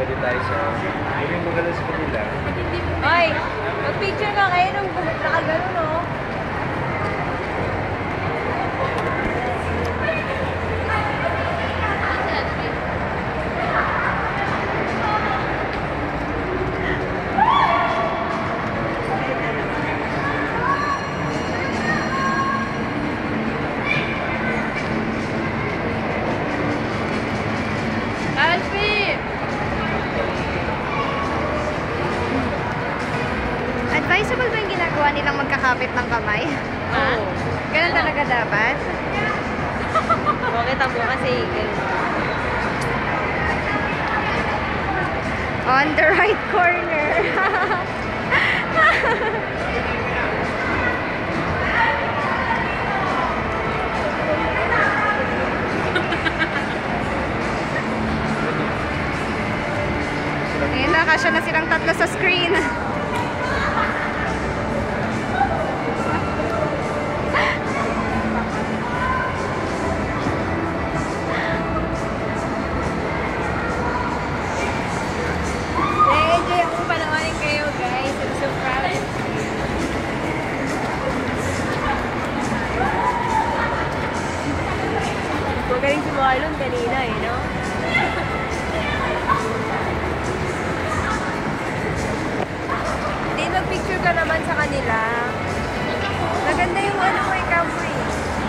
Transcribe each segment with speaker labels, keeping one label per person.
Speaker 1: pwede tayo sa... Pwede maganda sa kanila.
Speaker 2: Ay, mag-picture nga kayo nung nakagano, no?
Speaker 3: Advisable ba yung ginagawa nilang magkakapit ng kamay?
Speaker 2: Ha?
Speaker 3: Ganun talaga dapat?
Speaker 2: Okay, tamo kasi
Speaker 3: On the right corner. Ayun na, kasya na silang tatlo sa screen.
Speaker 2: Magaling si Marlon kanina eh, no? Hindi, mag-picture ka naman sa kanila. Maganda yung ano mo, ikaw mo eh.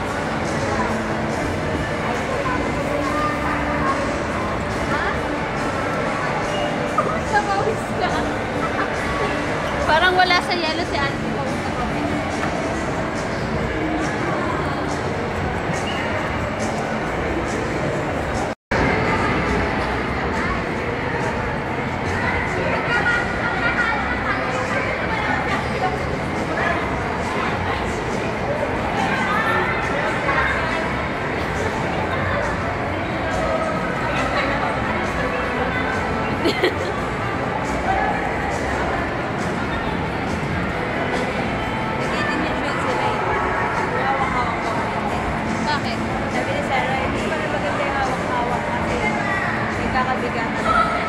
Speaker 2: Ha? Nakawis ka. Parang wala sa yelo si Auntie. Bakit? Sabi ni Sarah, hindi pala maganda yung hawak-hawak kasi nagkakabigatan.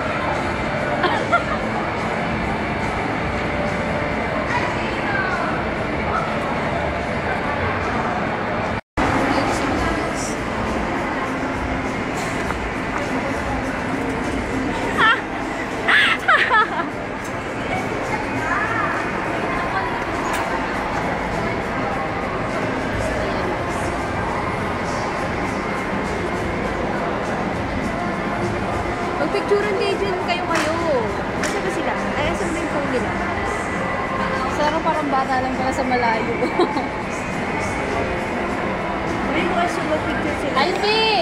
Speaker 2: Magpicturean kayo dyan kayo. Asa ba sila? Ay, asa ba yung phone nila?
Speaker 3: Sarah parang bata lang pala sa malayo.
Speaker 2: May mga siya magpicture sila.
Speaker 3: Alfie!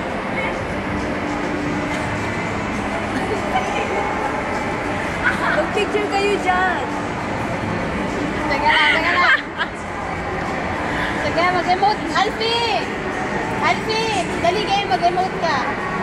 Speaker 2: Magpicture kayo dyan.
Speaker 3: Teka lang. Sige, mag-emote. Alfie! Dali kayo, mag-emote ka.